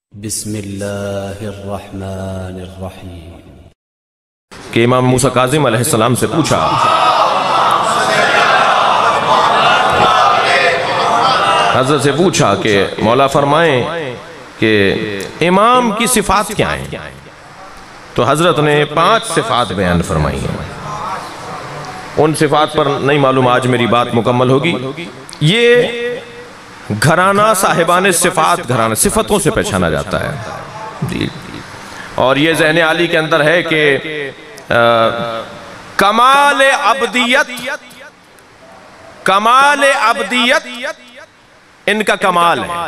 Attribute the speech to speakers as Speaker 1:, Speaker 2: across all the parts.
Speaker 1: بسم اللہ الرحمن الرحیم
Speaker 2: کہ امام موسیٰ کاظم علیہ السلام سے پوچھا، حضرت سے پوچھا کہ مولا فرمائیں کہ امام کی صفات کیا ہیں؟ تو حضرت نے 5 صفات بیان فرمائی ہیں۔ ان صفات پر نہیں معلوم آج میری بات مکمل ہوگی۔ یہ گھرانہ صاحبان صفات، گھرانہ صفتوں سے پہچانا جاتا ہے، اور یہ ذہن عالی کے اندر ہے کہ کمال عبدیت ان کا کمال ہے،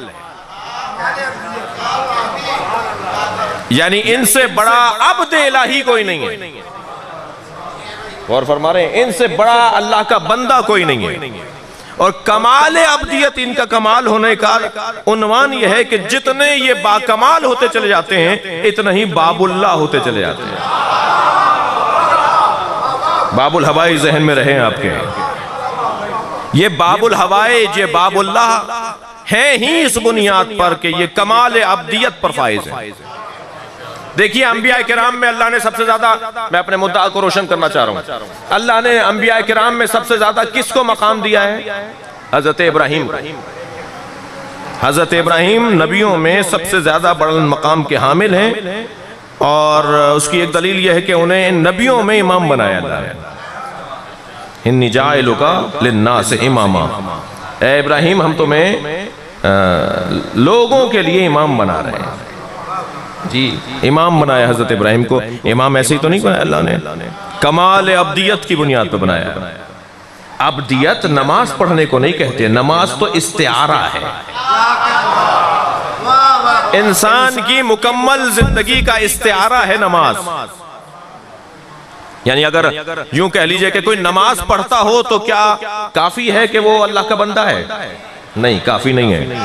Speaker 2: یعنی ان سے بڑا عبد الہی کوئی نہیں ہے، اور فرما رہے ہیں ان سے بڑا اللہ کا بندہ کوئی نہیں ہے۔ اور کمال عبدیت ان کا کمال ہونے کا عنوان یہ ہے کہ جتنے یہ باکمال ہوتے چلے جاتے ہیں اتنا ہی باب اللہ ہوتے چلے جاتے ہیں۔ باب الحوائج ذہن میں رہے آپ کے، یہ باب الحوائج، یہ باب اللہ ہیں ہی اس بنیاد پر کہ یہ کمال عبدیت پر فائز ہے۔ دیکھیے انبیاء کرام میں اللہ نے سب سے زیادہ، میں اپنے مدعا کو روشن کرنا چاہ رہا ہوں، اللہ نے انبیاء کرام میں سب سے زیادہ کس کو مقام دیا ہے؟ حضرت ابراہیم۔ حضرت ابراہیم نبیوں میں سب سے زیادہ بڑا مقام کے حامل ہیں، اور اس کی ایک دلیل یہ ہے کہ انہیں نبیوں میں امام بنایا اللہ نے۔ انی جاعلک للناس اماما، اے ابراہیم ہم تمہیں لوگوں کے لیے امام بنا رہے ہیں۔ جی امام بنایا حضرت ابراہیم کو، امام ایسے ہی تو نہیں بنایا اللہ نے، کمال عبدیت کی بنیاد پر بنایا۔ عبدیت نماز پڑھنے کو نہیں کہتے، نماز تو استعارہ ہے، انسان کی مکمل زندگی کا استعارہ ہے نماز۔ یعنی اگر یوں کہہ لیجئے کہ کوئی نماز پڑھتا ہو تو کیا کافی ہے کہ وہ اللہ کا بندہ ہے؟ نہیں، کافی نہیں ہے۔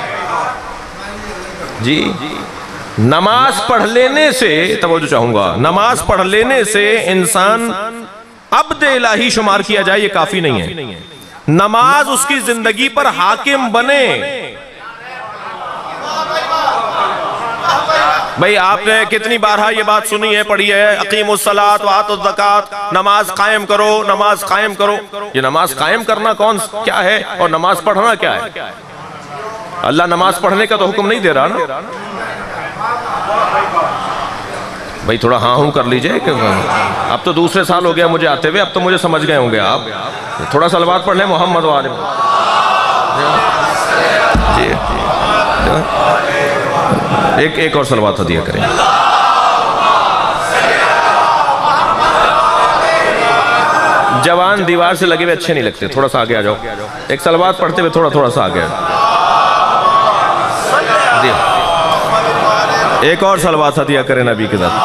Speaker 2: جی نماز پڑھ لینے سے، توجہ چاہوں گا، نماز پڑھ لینے سے انسان عبد الہی شمار کیا جائے یہ کافی نہیں ہے، نماز اس کی زندگی پر حاکم بنے۔ بھئی آپ نے کتنی بارہا یہ بات سنی ہے، پڑھی ہے، اقیموا الصلاۃ وآتوا الزکاۃ، نماز قائم کرو، نماز قائم کرو۔ یہ نماز قائم کرنا کیا ہے اور نماز پڑھنا کیا ہے؟ اللہ نماز پڑھنے کا تو حکم نہیں دے رہا نا۔ بھئی تھوڑا ہاں ہوں کر لیجئے، کہ اب تو دوسرے سال ہو گیا مجھے آتے ہوئے، اب تو مجھے سمجھ گئے ہوں گے آپ۔ تھوڑا صلوات پڑھ لیں محمد وآلہ ایک اور صلوات ہدیہ کریں۔ جوان دیوار سے لگے ہوئے اچھے نہیں لگتے، تھوڑا سا آگے آ جاؤ، ایک صلوات پڑھتے ہوئے تھوڑا سا آگے آ جاؤ۔ ایک اور صلوات ہدیہ کریں نبی کے ساتھ۔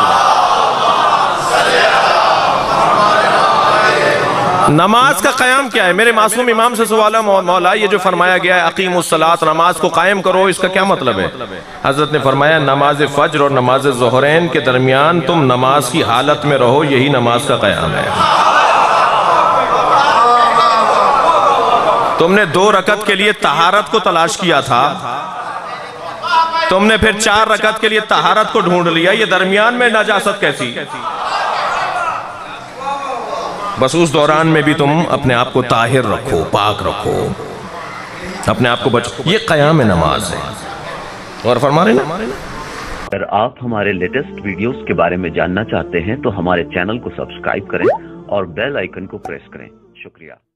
Speaker 2: نماز کا قیام کیا ہے؟ میرے معصوم امام سے سوال ہے، مولا یہ جو فرمایا گیا ہے اقیموا الصلاۃ، نماز کو قائم کرو، اس کا کیا مطلب ہے؟ حضرت نے فرمایا نماز فجر اور نماز ظہرین کے درمیان تم نماز کی حالت میں رہو، یہی نماز کا قیام ہے۔ تم نے 2 رکعت کے لیے طہارت کو تلاش کیا تھا، تم نے پھر 4 رکعت کے لیے طہارت کو ڈھونڈ لیا، یہ درمیان میں نجاست کیسی؟ بس اس دوران میں بھی تم اپنے آپ کو طاہر رکھو، پاک رکھو، اپنے آپ کو بچو، یہ قیام نماز ہے۔ اور فرما رہے نا،
Speaker 3: اگر آپ ہمارے لیٹسٹ ویڈیوز کے بارے میں جاننا چاہتے ہیں تو ہمارے چینل کو سبسکرائب کریں اور بیل آئیکن کو پریس کریں۔ شکریہ۔